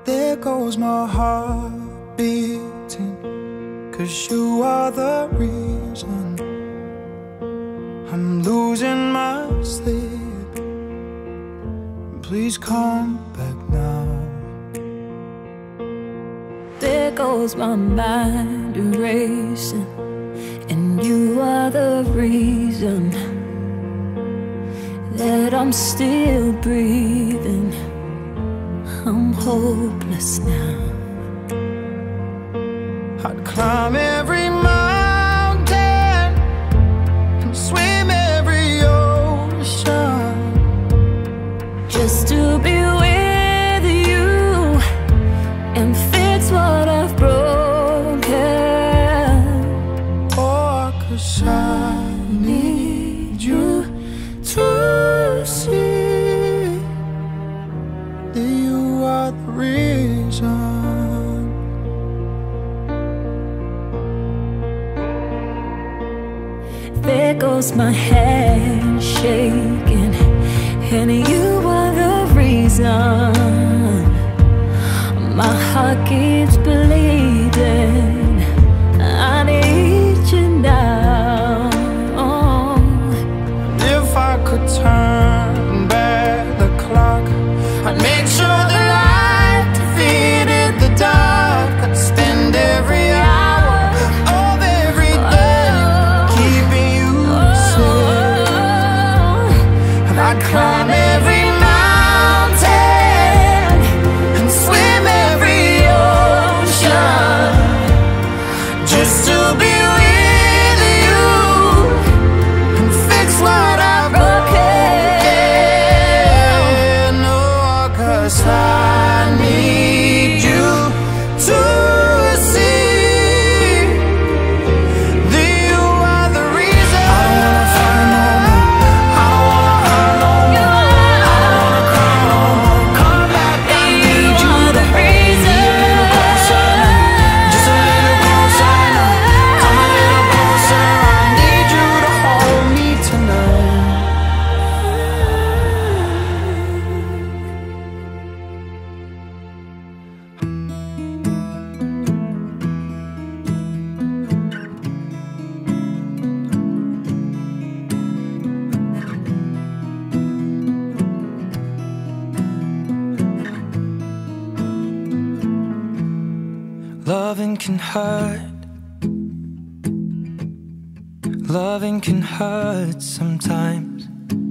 There goes my heart beating, 'cause you are the reason I'm losing my sleep. Please come back now. There goes my mind erasing, and you are the reason that I'm still breathing. I'm hopeless now. I'd climb every mountain and swim every ocean just to be with you and fix what I've broken. Oh, 'cause I need you to see that you are the reason. There goes my hand shaking, and you are the reason my heart keeps bleeding. I need you now. If I could turn back the clock, I'd make sure the light defeated the dark. I'd spend every hour of every day keeping you safe, and I'd climb every mountain and swim every ocean just to be with you and fix what I've broken. Oh, 'cause I need you to see that you are the reason. I don't wanna fight no more, I don't wanna hurt no more, I don't wanna cry no more. Come back, I need you the reason. Just a little closer now. Come a little closer, I need you to hold me tonight. Loving can hurt. Loving can hurt sometimes,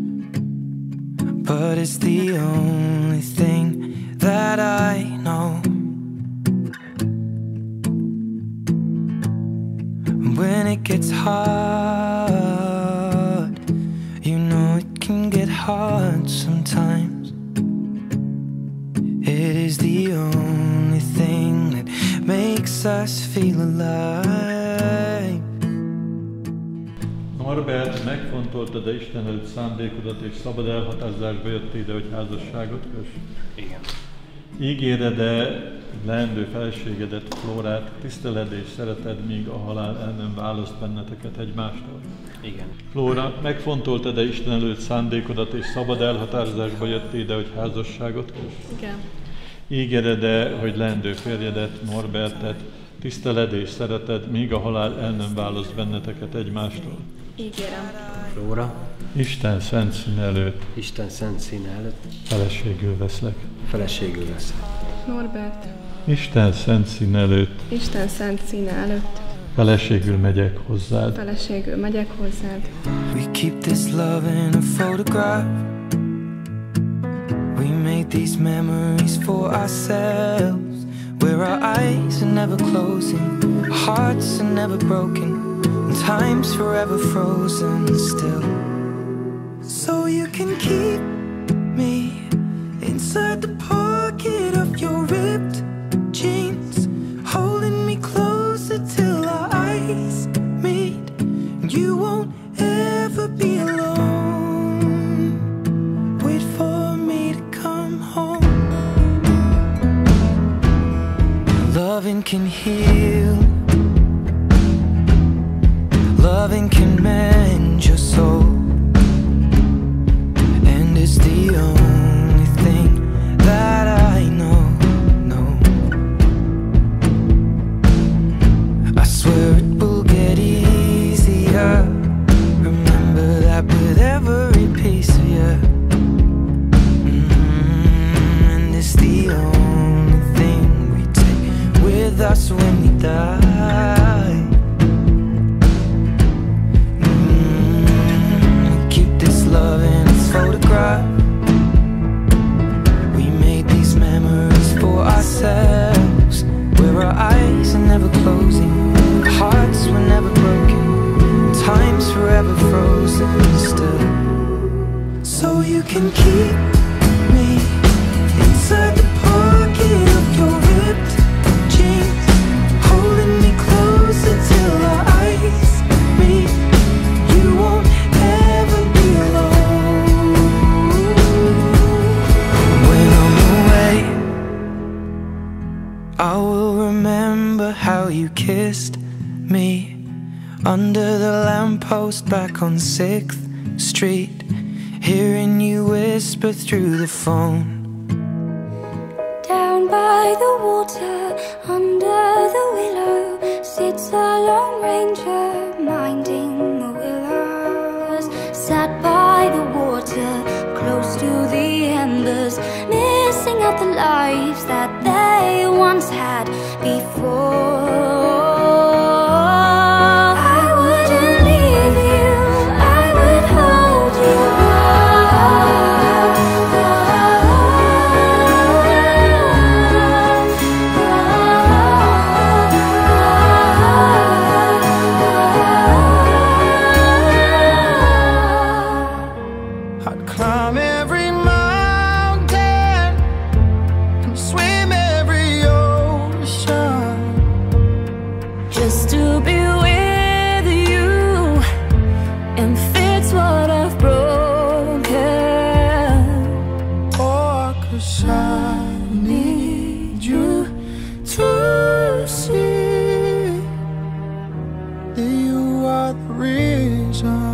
but it's the only thing that I know. When it gets hard, you know it can get hard sometimes. It is the only thing that makes us feel alive. Norbert, megfontoltad-e Isten előtt szándékodat és szabad elhatározásba jöttél ide, hogy házasságot köss? Igen. Ígéred-e leendő feleségedet, Flórát, tiszteled és szereted, míg a halál el nem választ benneteket egymástól? Igen. Flóra, megfontoltad-e Isten előtt szándékodat és szabad elhatározásba jöttél ide, hogy házasságot köss? Igen. Ígéred-e, hogy leendő férjedet, Norbertet, tiszteled és szereted, míg a halál el nem választ benneteket egymástól? Ígérem. Flóra, Isten szent színe előtt Isten szent színe előtt feleségül veszlek. feleségül leszek. Norbert, Isten szent színe előtt Isten szent színe előtt feleségül megyek hozzád. feleségül megyek hozzád. We keep this love in a photograph. We made these memories for ourselves, where our eyes are never closing, our hearts are never broken, and time's forever frozen still. So you can keep me inside the pocket of your ripped jeans, holding me closer till our eyes meet, and you won't ever be alone. Wait for me to come home. Loving can heal, loving can mend your soul. can keep me inside the pocket of your ripped jeans, holding me closer till our eyes meet. You won't ever be alone. When I'm away, I will remember how you kissed me under the lamppost back on 6th Street, hearing you whisper through the phone. Down by the water, under the willow, sits a Lone Ranger minding the willows. Sat by the water, close to the embers, missing out the lives that they once had before. Climb every mountain and swim every ocean Just to be with you and fix what I've broken. or 'cause I need you to see that you are the reason.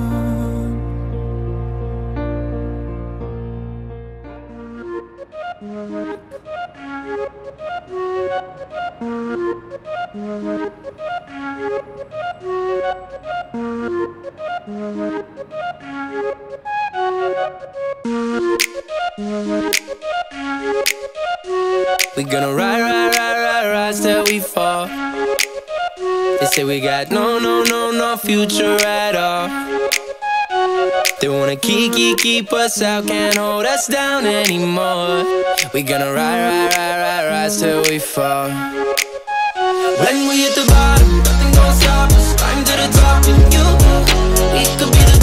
We gonna rise till we fall. They say we got no future at all. They wanna keep us out, can't hold us down anymore. We gonna rise till we fall. When we hit the bottom, nothing gon' stop us. Climb to the top with you. We could be the